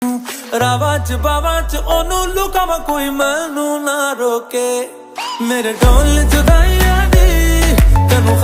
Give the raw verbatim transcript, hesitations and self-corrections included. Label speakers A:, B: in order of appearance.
A: रावां च बावां च ओनू लुकावां कोई मैनू ना रोके मेरे ढोल जुदाइयां दी तेनू